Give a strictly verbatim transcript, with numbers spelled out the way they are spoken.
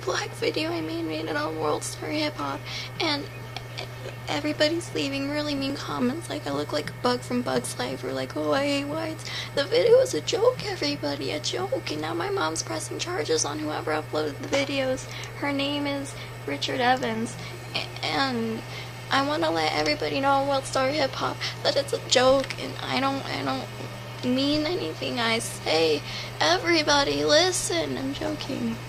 black video I made made it on World Star Hip Hop, and everybody's leaving really mean comments like I look like a bug from Bug's Life, or like, oh, I hate whites. The video was a joke, everybody, a joke, and now my mom's pressing charges on whoever uploaded the videos. Her name is Richard Evans, and I want to let everybody know on World Star Hip Hop that it's a joke, and I don't, I don't mean anything I say. Everybody listen, I'm joking.